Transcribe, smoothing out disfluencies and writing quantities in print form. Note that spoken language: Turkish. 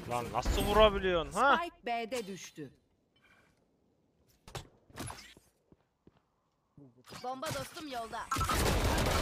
Lan nasıl vurabiliyorsun ha? Spike B'de düştü. Bomba dostum yolda.